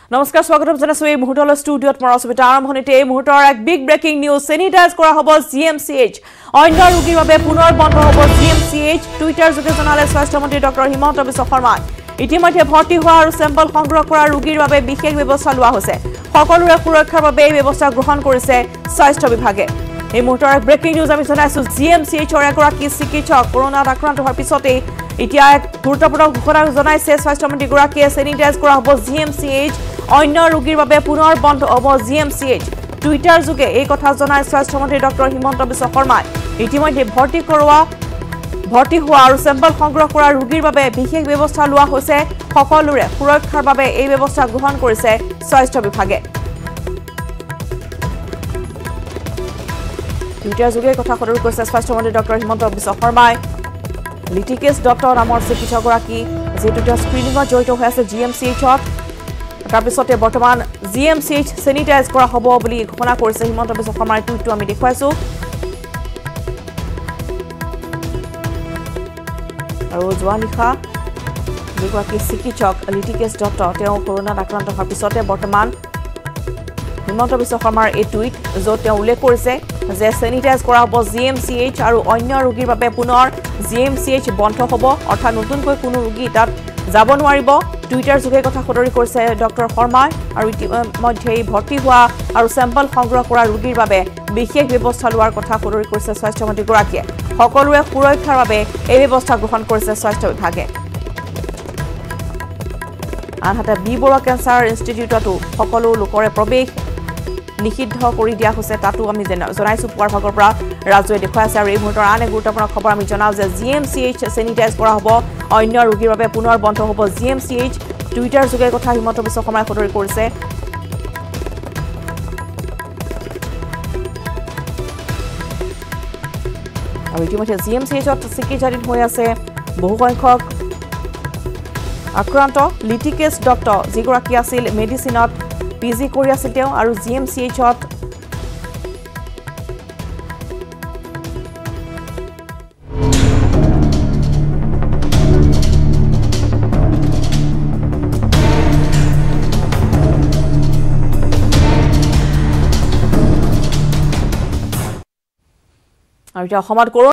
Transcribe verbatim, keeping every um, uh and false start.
নমস্কাৰ স্বাগতম জনাইছো এই মুহূৰ্তৰ ষ্টুডিঅত মৰসবিতা আৰম্ভণিতে এই মুহূৰ্তৰ এক বিগ ব্ৰেকিং নিউজ সেনিটাইজ কৰা হ'ব জিএমচিএইচ অন্য ৰোগীৰ বাবে পুনৰ বন্ধ হ'ব জিএমচিএইচ টুইটাৰ যোগে জনালে স্বাস্থ্যমন্ত্ৰী ডক্টৰ হিমন্ত বিশ্ব শৰ্মাই ইতিমধ্যে ভৰ্তি হোৱা আৰু চেম্পল সংগ্ৰহ কৰা ৰোগীৰ বাবে বিশেষ ব্যৱস্থা লোৱা হৈছে সকলোৰে সুৰক্ষাৰ বাবে এই ব্যৱস্থা গ্ৰহণ কৰিছে স্বাস্থ্য বিভাগে এই মুহূৰ্তৰ এক ব্ৰেকিং নিউজ আমি জনাইছো জিএমচিএইচৰ এগৰাকী চিকিৎসক কৰোনাত আক্ৰান্ত হোৱাৰ পিছতে এতিয়া এক গুৰুত্বপূৰ্ণ ঘোষণা জনাইছে স্বাস্থ্যমন্ত্ৰী গৰাকীয়ে সেনিটাইজ কৰা হ'ব জিএমচিএইচ অন্য ৰোগীৰ বাবে পুনৰ বন্ধ হ'ব জিএমচিএইচ টুইটাৰ যোগে এই কথা জনাই স্বাস্থ্যমন্ত্ৰী ডক্টৰ হিমন্ত বিশ্ব শৰ্মাই ইতিমধ্যে ভৰ্তি কৰোৱা ভৰ্তি হোৱা আৰু চেম্পল সংগ্ৰহ কৰা ৰোগীৰ বাবে বিশেষ ব্যৱস্থা লোৱা হৈছে সকলোৰে সুৰক্ষাৰ বাবে এই ব্যৱস্থা গ্ৰহণ কৰিছে স্বাস্থ্য বিভাগে টুইটাৰ যোগে কথা সদৰি কৰিছে স্বাস্থ্যমন্ত্ৰী ডক্টৰ হিমন্ত বিশ্ব শৰ্মাই লিটিকেছ দত্ত নামৰ চিকিৎসকগৰাকী যেটো স্ক্ৰিনিঙত জড়িত হৈ আছে জিএমচিএইচত তাৰ পিছতে বৰ্তমান জিএমচিএইচ সেনিটাইজ কৰা হ'ব বুলি ঘোষণা কৰিছে হিমন্ত বিশ্ব শৰ্মাৰ টুইটটো আমি দেখুৱাইছো আৰু যোৱা নিশা যিগৰাকী চিকিৎসক লিটিকেছ দত্ত তেওঁ কৰোনাত আক্ৰান্ত হোৱাৰ পিছতে বৰ্তমান হিমন্ত বিশ্ব শৰ্মাৰ এই টুইট য'ত তেওঁ উল্লেখ কৰিছে যে সেনিটাইজ কৰা হ'ব জিএমচিএইচ আৰু অন্য ৰোগীৰ বাবে পুনৰ জিএমচিএইচ বন্ধ হ'ব অৰ্থাৎ নতুনকৈ কোনো ৰোগী তাত যাব নোৱাৰিব টুইটাৰ যোগে কথা সদৰি কৰিছে ডক্টৰ শৰ্মাই আৰু ইতিমধ্যে ভৰ্তি হোৱা আৰু চেম্পল সংগ্ৰহ কৰা ৰোগীৰ বাবে বিশেষ ব্যৱস্থা লোৱাৰ কথা সদৰি কৰিছে স্বাস্থ্যমন্ত্ৰী গৰাকীয়ে সকলোৰে সুৰক্ষাৰ বাবে এই ব্যৱস্থা গ্ৰহণ কৰিছে স্বাস্থ্য বিভাগে আনহাতে বি বৰুৱা কেঞ্চাৰ ইনষ্টিটিউটতো সকলো লোকৰে প্ৰৱেশ নিষিদ্ধ কৰি দিয়া হৈছে তাতো আমি জনাইছো পুৱাৰ ভাগৰ পৰা ৰাজ্যই দেখুৱাই আছে আৰু এই মুহূৰ্তৰ আন এক গুৰুত্বপূৰ্ণ খবৰ আমি জনাও যে জিএমচিএইচ সেনিটাইজ কৰা হ'ব অন্য ৰোগীৰ বাবে পুনৰ বন্ধ হ'ব জিএমচিএইচ টুইটাৰ যোগে কথা হিমন্ত বিশ্ব শৰ্মাই সদৰি কৰিছে আৰু ইতিমধ্যে জিএমচিএইচত চিকিৎসাধীন হৈ আছে বহুসংখ্যক আক্ৰান্ত লিটিকেছ দত্ত যিগৰাকী আছিল মেডিচিনত পিজি কৰি আছিল তেওঁ আৰু জিএমচিএইচত আৰু এতিয়া অসমত